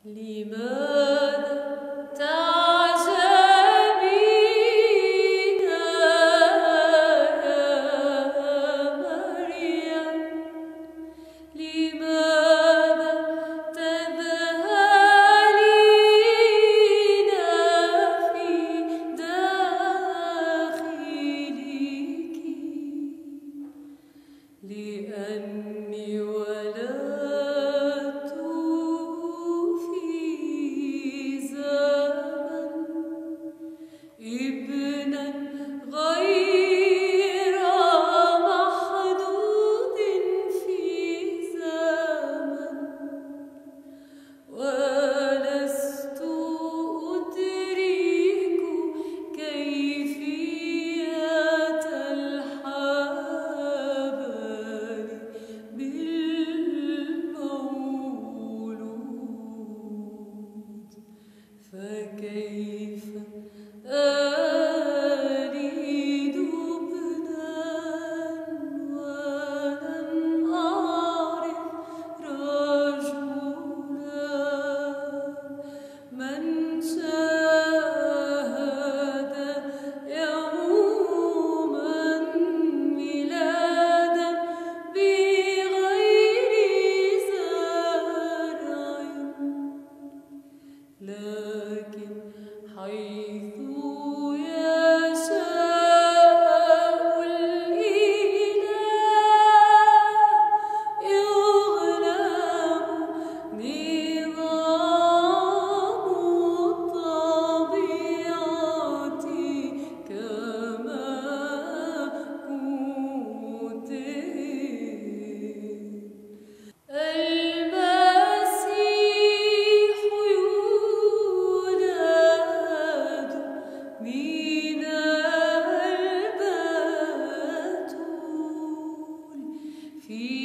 لماذا تعجبين يا مريم؟ لماذا تذهلين في داخلك؟ لأني ولدت في زمن ابنا غير محدود في زمن، ولست أدرك كيفية الحبل بالمولود، فكيف ألد ابنا ولم أعرف رجلا؟ من شاهد يوما ميلادا بغير زرع، لكن حيث يشاء الإله يغلب نظام الطبيعة كما كتب. المسيح يولد من البتول في